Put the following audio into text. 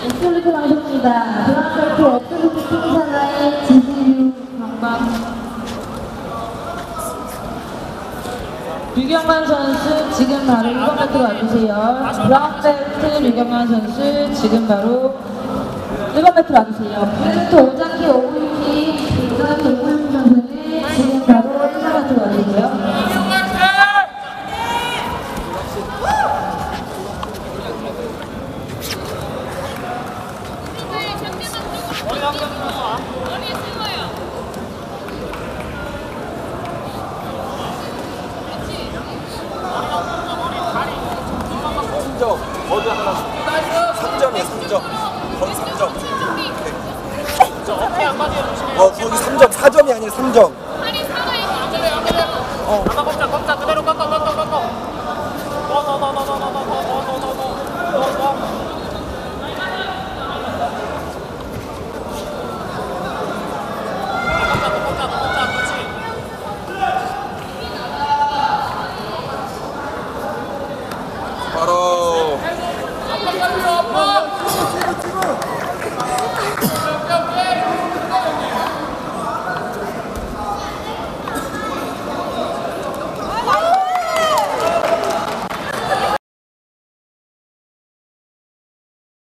엑솔루트 방송입니다. 브라운벨트 엑솔루트 팀사나의 지승유 강박. 류경만 선수 지금 바로 1번 벨트로 와주세요. 브라운벨트 류경만 선수 지금 바로 1번 벨트로 와주세요. 브레드트 오장기 오구유키 오장기 오구유키 선수는 지금 바로 1번 벨트로 와주세요. 거기 하나 3점이야 3점 거기 3점 거기 3점 4점이 아니라 3점